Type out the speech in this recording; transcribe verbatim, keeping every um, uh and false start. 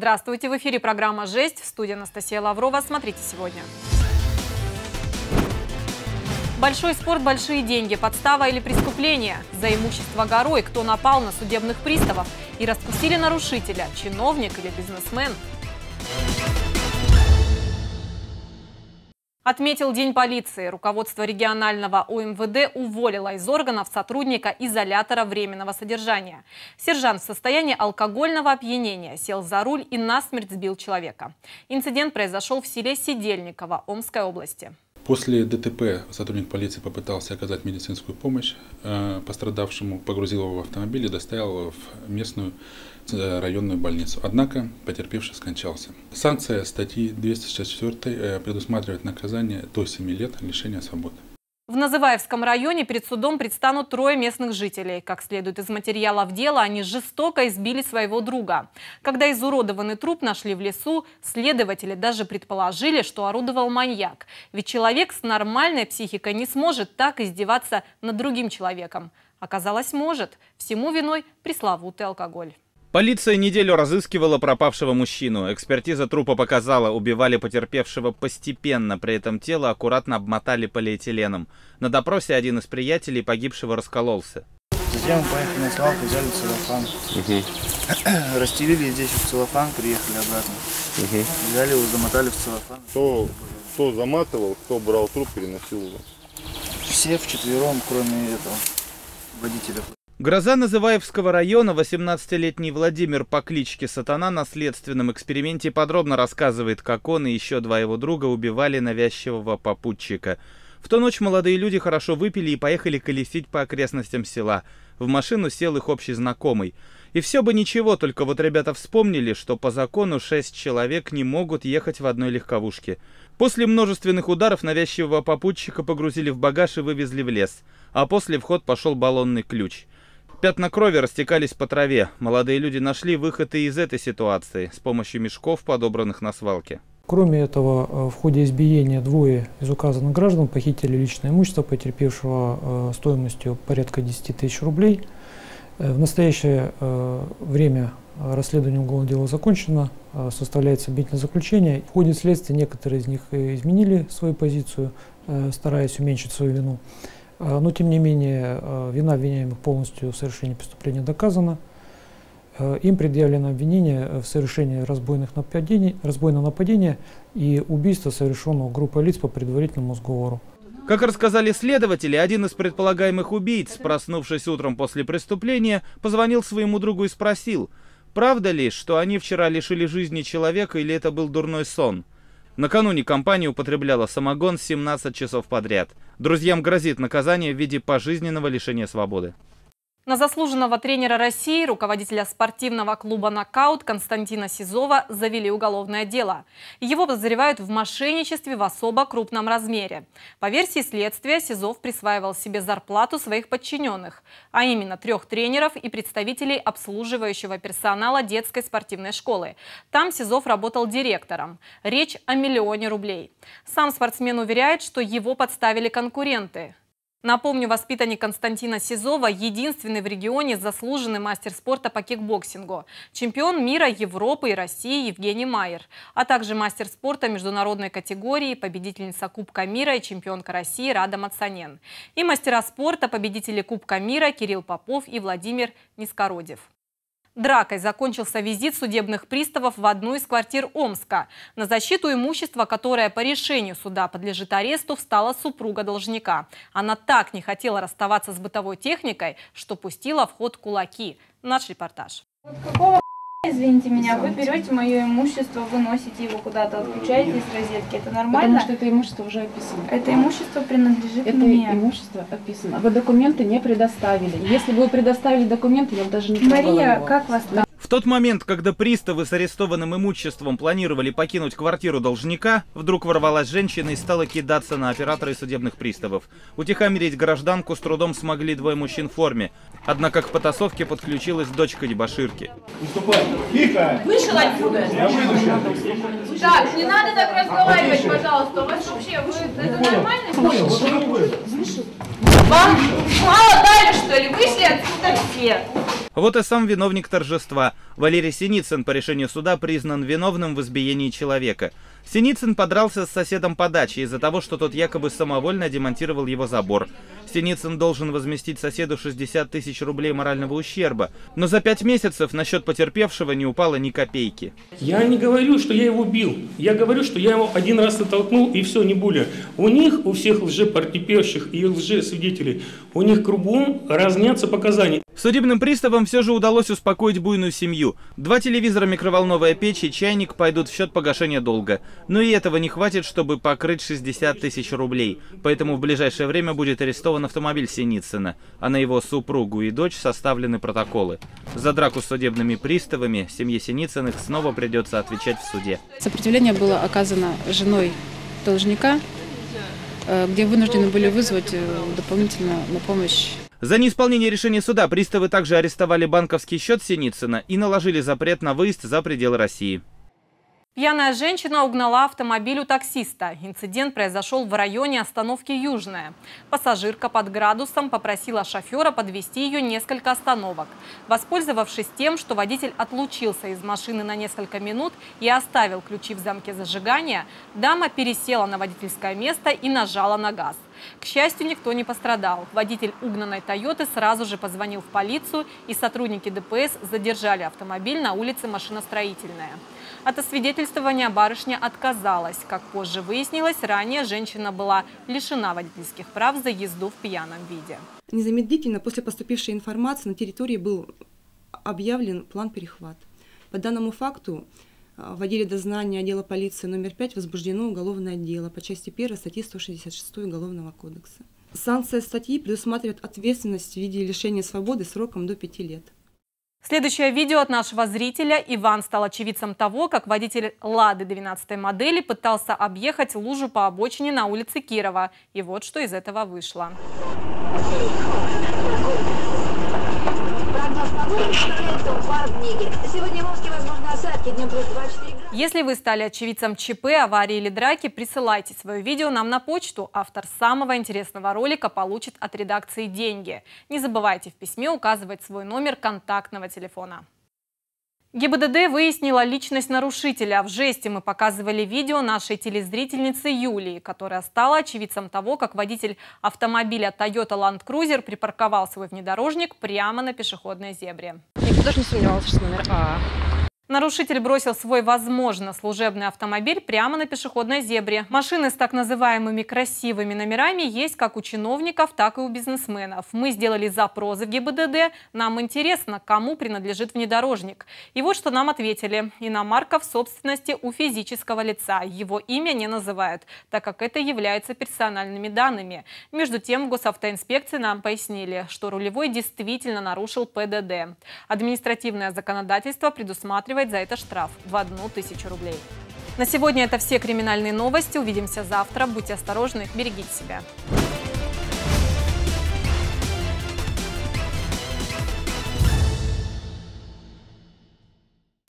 Здравствуйте! В эфире программа «Жесть». В студии Анастасия Лаврова. Смотрите сегодня. Большой спорт, большие деньги, подстава или преступление? За имущество горой, кто напал на судебных приставов? И раскусили нарушителя, чиновник или бизнесмен? Отметил День полиции. Руководство регионального О Эм В Дэ уволило из органов сотрудника изолятора временного содержания. Сержант в состоянии алкогольного опьянения сел за руль и насмерть сбил человека. Инцидент произошел в селе Сидельниково Омской области. После Дэ Тэ Пэ сотрудник полиции попытался оказать медицинскую помощь пострадавшему, погрузил его в автомобиль и доставил его в местную районную больницу. Однако потерпевший скончался. Санкция статьи двести шестьдесят четыре предусматривает наказание до семи лет лишения свободы. В Называевском районе перед судом предстанут трое местных жителей. Как следует из материалов дела, они жестоко избили своего друга. Когда изуродованный труп нашли в лесу, следователи даже предположили, что орудовал маньяк. Ведь человек с нормальной психикой не сможет так издеваться над другим человеком. Оказалось, может. Всему виной пресловутый алкоголь. Полиция неделю разыскивала пропавшего мужчину. Экспертиза трупа показала, убивали потерпевшего постепенно, при этом тело аккуратно обмотали полиэтиленом. На допросе один из приятелей погибшего раскололся. Затем мы поехали на свалку, взяли целлофан. Угу. Расстелили здесь в целлофан, приехали обратно. Угу. Взяли его, замотали в целлофан. Кто, кто заматывал, кто брал труп, переносил его? Все вчетвером, кроме этого водителя. Гроза Называевского района, восемнадцатилетний Владимир по кличке Сатана на следственном эксперименте подробно рассказывает, как он и еще два его друга убивали навязчивого попутчика. В ту ночь молодые люди хорошо выпили и поехали колесить по окрестностям села. В машину сел их общий знакомый. И все бы ничего, только вот ребята вспомнили, что по закону шесть человек не могут ехать в одной легковушке. После множественных ударов навязчивого попутчика погрузили в багаж и вывезли в лес. А после в ход пошел баллонный ключ. Пятна крови растекались по траве. Молодые люди нашли выход и из этой ситуации с помощью мешков, подобранных на свалке. Кроме этого, в ходе избиения двое из указанных граждан похитили личное имущество потерпевшего стоимостью порядка десяти тысяч рублей. В настоящее время расследование уголовного дела закончено, составляется обвинительное заключение. В ходе следствия некоторые из них изменили свою позицию, стараясь уменьшить свою вину. Но, тем не менее, вина обвиняемых полностью в совершении преступления доказана. Им предъявлено обвинение в совершении разбойных нападений, разбойного нападения и убийства, совершенного группой лиц по предварительному сговору. Как рассказали следователи, один из предполагаемых убийц, проснувшись утром после преступления, позвонил своему другу и спросил, правда ли, что они вчера лишили жизни человека или это был дурной сон. Накануне компания употребляла самогон семнадцать часов подряд. Друзьям грозит наказание в виде пожизненного лишения свободы. На заслуженного тренера России, руководителя спортивного клуба «Нокаут» Константина Сизова завели уголовное дело. Его подозревают в мошенничестве в особо крупном размере. По версии следствия, Сизов присваивал себе зарплату своих подчиненных, а именно трех тренеров и представителей обслуживающего персонала детской спортивной школы. Там Сизов работал директором. Речь о миллионе рублей. Сам спортсмен уверяет, что его подставили конкуренты. Напомню, воспитанник Константина Сизова – единственный в регионе заслуженный мастер спорта по кикбоксингу, чемпион мира, Европы и России Евгений Майер, а также мастер спорта международной категории, победительница Кубка мира и чемпионка России Рада Мацанен. И мастера спорта, победители Кубка мира Кирилл Попов и Владимир Нискородев. Дракой закончился визит судебных приставов в одну из квартир Омска. На защиту имущества, которое по решению суда подлежит аресту, встала супруга должника. Она так не хотела расставаться с бытовой техникой, что пустила в ход кулаки. Наш репортаж. Какого, извините меня, вы берете мое имущество, выносите его куда-то, отключаете из розетки. Это нормально? Потому что это имущество уже описано. Это имущество принадлежит это мне. Это имущество описано. Вы документы не предоставили. Если бы вы предоставили документы, я бы даже не трогала Мария, его. как вас там? В тот момент, когда приставы с арестованным имуществом планировали покинуть квартиру должника, вдруг ворвалась женщина и стала кидаться на оператора и судебных приставов. Утихомирить гражданку с трудом смогли двое мужчин в форме. Однако к потасовке подключилась дочка дебоширки. Тихо! Вышел отсюда! Я выйду. Так, не надо так разговаривать, пожалуйста. У вас вообще, вы, это нормально? Вам мало дали, что ли? Вышли отсюда все. Вот и сам виновник торжества. Валерий Синицын по решению суда признан виновным в избиении человека. Синицын подрался с соседом по даче из-за того, что тот якобы самовольно демонтировал его забор. Синицын должен возместить соседу шестьдесят тысяч рублей морального ущерба. Но за пять месяцев на счет потерпевшего не упало ни копейки. Я не говорю, что я его бил. Я говорю, что я его один раз оттолкнул и все, не более. У них, у всех лжепотерпевших и лжесвидетелей, у них кругом разнятся показания. Судебным приставам все же удалось успокоить буйную семью. Два телевизора, микроволновая печь и чайник пойдут в счет погашения долга. Но и этого не хватит, чтобы покрыть шестьдесят тысяч рублей. Поэтому в ближайшее время будет арестован автомобиль Синицына, а на его супругу и дочь составлены протоколы. За драку с судебными приставами семье Синицыных снова придется отвечать в суде. Сопротивление было оказано женой должника, где вынуждены были вызвать дополнительно на помощь. За неисполнение решения суда приставы также арестовали банковский счет Синицына и наложили запрет на выезд за пределы России. Пьяная женщина угнала автомобиль у таксиста. Инцидент произошел в районе остановки «Южная». Пассажирка под градусом попросила шофера подвезти ее несколько остановок. Воспользовавшись тем, что водитель отлучился из машины на несколько минут и оставил ключи в замке зажигания, дама пересела на водительское место и нажала на газ. К счастью, никто не пострадал. Водитель угнанной «Тойоты» сразу же позвонил в полицию, и сотрудники Дэ Пэ Эс задержали автомобиль на улице Машиностроительная. От освидетельствования барышня отказалась. Как позже выяснилось, ранее женщина была лишена водительских прав за езду в пьяном виде. Незамедлительно после поступившей информации на территории был объявлен план перехвата. По данному факту в отделе дознания отдела полиции номер пять возбуждено уголовное дело по части первой статьи сто шестьдесят шесть Уголовного кодекса. Санкция статьи предусматривает ответственность в виде лишения свободы сроком до пяти лет. Следующее видео от нашего зрителя. Иван стал очевидцем того, как водитель «Лады» двенадцатой модели пытался объехать лужу по обочине на улице Кирова. И вот что из этого вышло. Сегодня в Омске возможны осадки, днем плюс двадцать четыре градуса. Если вы стали очевидцем ЧП, аварии или драки, присылайте свое видео нам на почту. Автор самого интересного ролика получит от редакции деньги. Не забывайте в письме указывать свой номер контактного телефона. Гэ Бэ Дэ Дэ выяснила личность нарушителя. В жесте мы показывали видео нашей телезрительницы Юлии, которая стала очевидцем того, как водитель автомобиля Тойота Ланд Крузер припарковал свой внедорожник прямо на пешеходной зебре. Никто даже не сомневался, что номер А. Нарушитель бросил свой, возможно, служебный автомобиль прямо на пешеходной зебре. Машины с так называемыми красивыми номерами есть как у чиновников, так и у бизнесменов. Мы сделали запросы в Гэ Бэ Дэ Дэ. Нам интересно, кому принадлежит внедорожник. И вот что нам ответили. Иномарка в собственности у физического лица. Его имя не называют, так как это является персональными данными. Между тем, в госавтоинспекции нам пояснили, что рулевой действительно нарушил Пэ Дэ Дэ. Административное законодательство предусматривает за это штраф в одну тысячу рублей. На сегодня это все криминальные новости. Увидимся завтра. Будьте осторожны, берегите себя.